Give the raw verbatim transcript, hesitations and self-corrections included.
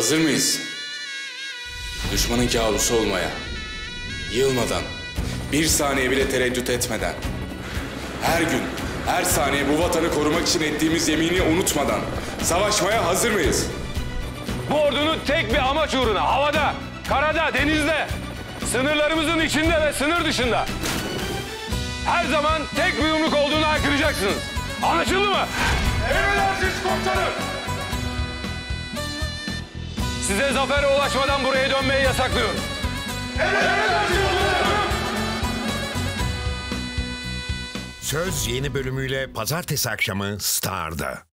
Hazır mıyız? Düşmanın kabusu olmaya, yılmadan, bir saniye bile tereddüt etmeden, her gün, her saniye bu vatanı korumak için ettiğimiz yemini unutmadan savaşmaya hazır mıyız? Bu ordunun tek bir amaç uğruna havada, karada, denizde, sınırlarımızın içinde ve sınır dışında her zaman tek bir yumruk olduğunu haykıracaksınız. Anlaşıldı mı? Emredersiniz komutanım. Size zafere ulaşmadan buraya dönmeyi yasaklıyorum. Emredersiniz komutanım. Söz yeni bölümüyle pazartesi akşamı Star'da.